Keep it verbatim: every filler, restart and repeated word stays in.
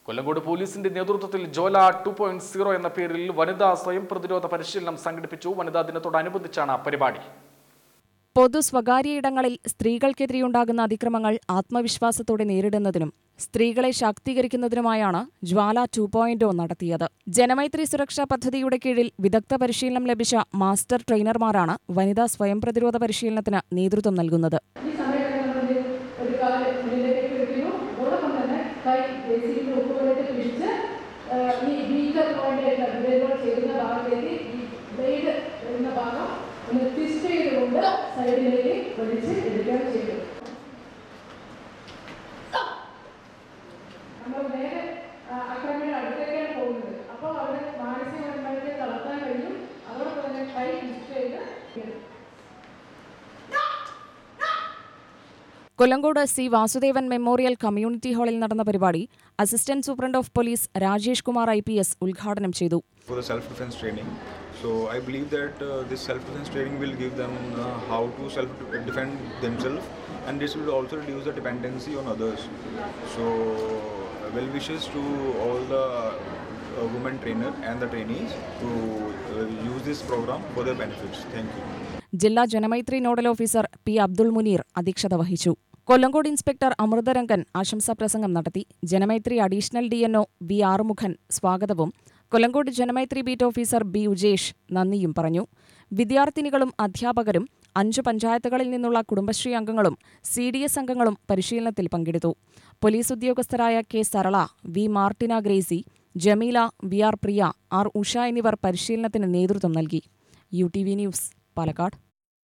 കൊല്ലങ്കോട് പോലീസിന്റെ നേതൃത്വത്തിൽ ജോല two point zero എന്ന പേരിൽ വനിതാ സ്വയം പ്രതിരോധ പരിശീലനം സംഘടിപ്പിച്ചു. വനിതാ ദിനത്തോടനുബന്ധിച്ചാണ് പരിപാടി. പൊതു സ്വകാര്യ ഇടങ്ങളിൽ സ്ത്രീകൾക്കെതിരെയുണ്ടാകുന്ന അതിക്രമങ്ങൾ ആത്മവിശ്വാസത്തോടെ നേരിടുന്നതിനും സ്ത്രീകളെ ശാക്തീകരിക്കുന്നതിനുമായാണ് ജ്വാല ടു പോയിന്റ് നടത്തിയത്. ജനമൈത്രി സുരക്ഷാ പദ്ധതിയുടെ കീഴിൽ വിദഗ്ധ പരിശീലനം ലഭിച്ച മാസ്റ്റർ ട്രെയിനർമാരാണ് വനിതാ സ്വയം പ്രതിരോധ പരിശീലനത്തിന് നേതൃത്വം നൽകുന്നത്. Kollengode C Vasudevan memorial community ഹാളിൽ നടന്ന പരിപാടി assistant superintendent of police Rajesh Kumar I P S ഉദ്ഘാടനം ചെയ്തു. For the self-defense training, so I believe that uh, this self-defense training will give them uh, how to self-defend themselves, and this will also reduce the dependency on others. So, uh, well wishes to all the uh, women trainer and the trainees to uh, use this program for their benefits. Thank you. ജില്ലാ Janamaithri nodal officer P Abdul Muneer അധ്യക്ഷത വഹിച്ചു. Kollengode inspector Amritharangan ആശംസാ പ്രസംഗം നടത്തി. Janamaithri additional D N O V Arumukhan സ്വാഗതവും Kollengode Janamaithri beat officer B Ujesh നന്ദിയും പറഞ്ഞു. വിദ്യാർത്ഥിനികളും അധ്യാപകരും അഞ്ചു പഞ്ചായത്തുകളിൽ നിന്നുള്ള കുടുംബശ്രീ അംഗങ്ങളും സി ഡി എസ് അംഗങ്ങളും പരിശീലനത്തിൽ പങ്കെടുത്തു. പോലീസ് ഉദ്യോഗസ്ഥരായ K Sarala, V Martina Gracy, Jameela, V R Priya, R Usha എന്നിവർ പരിശീലനത്തിന് നേതൃത്വം നൽകി. U T V news, Palakkad.